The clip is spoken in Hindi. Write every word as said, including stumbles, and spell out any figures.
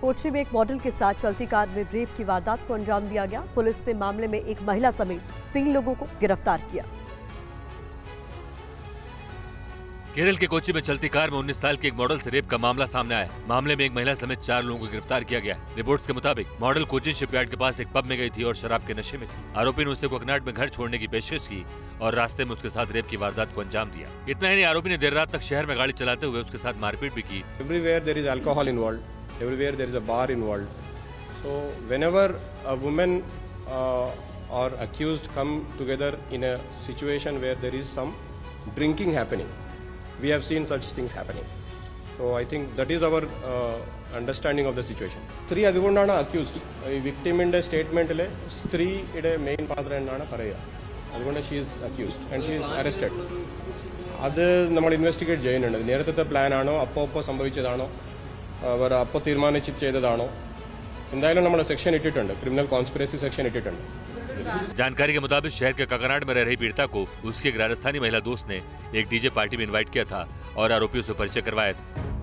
कोची में एक मॉडल के साथ चलती कार में रेप की वारदात को अंजाम दिया गया। पुलिस ने मामले में एक महिला समेत तीन लोगों को गिरफ्तार किया। केरल के कोची में चलती कार में उन्नीस साल के एक मॉडल से रेप का मामला सामने आया। मामले में एक महिला समेत चार लोगों को गिरफ्तार किया गया। रिपोर्ट्स के मुताबिक मॉडल कोचिन शिपयार्ड के पास एक पब में गई थी और शराब के नशे में थी। आरोपी ने उसे कोकनाड में घर छोड़ने की पेशकश की और रास्ते में उसके साथ रेप की वारदात को अंजाम दिया। इतना ही नहीं, आरोपी ने देर रात तक शहर में गाड़ी चलाते हुए उसके साथ मारपीट भी की। Everywhere there is alcohol involved. Everywhere there is a bar involved. So whenever a woman uh, or accused come together in a situation where there is some drinking happening, we have seen such things happening. So I think that is our uh, understanding of the situation. Three adugondana accused. Victim in the statement le three ide main pathra ennaana paraya. Adukonda she is accused and she is arrested. അത് നമ്മൾ ഇൻവെസ്റ്റിഗേറ്റ് ചെയ്യുന്നുണ്ട്. നേരത്തെ പ്ലാൻ ആണോ അപ്പോൾ അപ്പോൾ സംഭവിച്ചതാണോ അവർ അപ്പോൾ തീരുമാനിച്ച് ചെയ്തതാണോ എന്തായാലും നമ്മൾ സെക്ഷൻ ഇട്ടിട്ടുണ്ട്, ക്രിമിനൽ കോൺസ്പിറസി സെക്ഷൻ ഇട്ടിട്ടുണ്ട്. जानकारी के मुताबिक शहर के काकनाड में रह रही पीड़िता को उसके एक राजस्थानी महिला दोस्त ने एक डीजे पार्टी में इनवाइट किया था और आरोपियों से परिचय करवाया था।